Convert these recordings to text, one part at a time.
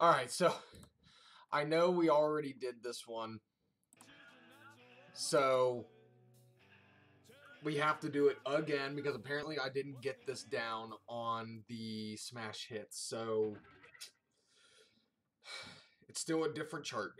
Alright, so I know we already did this one. So we have to do it again because apparently I didn't get this down on the smash hits. So it's still a different chart.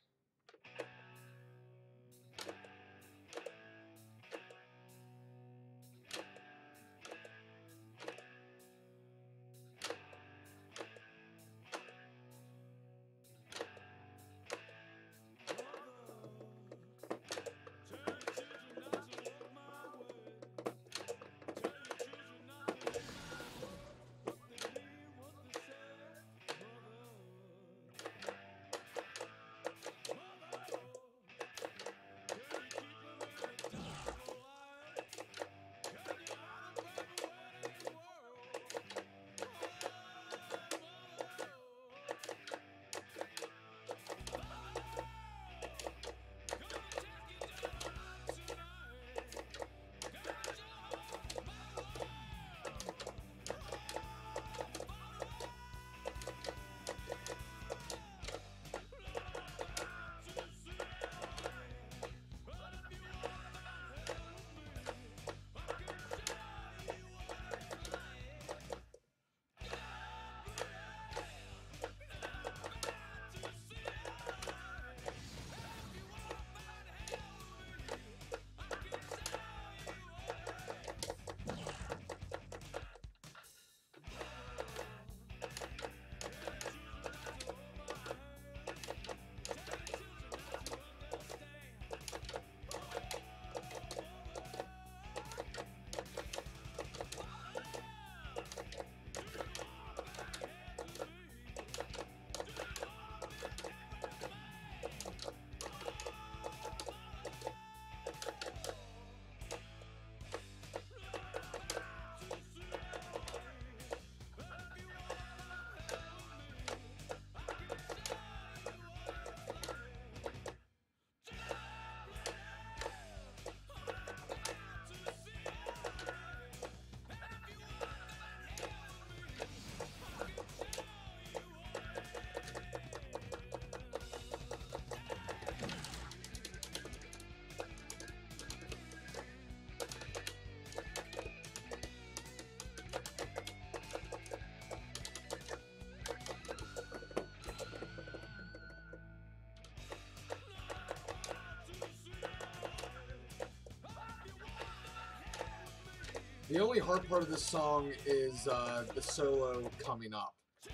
The only hard part of this song is the solo coming up.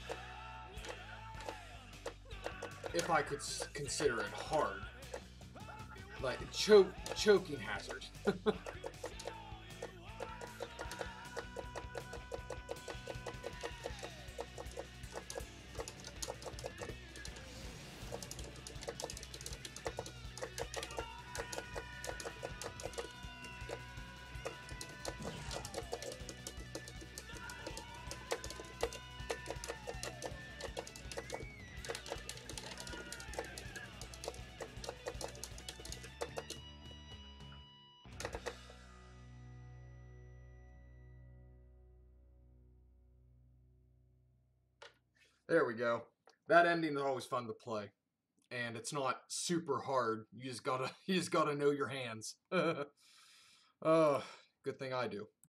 If I could consider it hard. Like, choking hazard. There we go. That ending is always fun to play. And it's not super hard. You just gotta know your hands. Oh, good thing I do.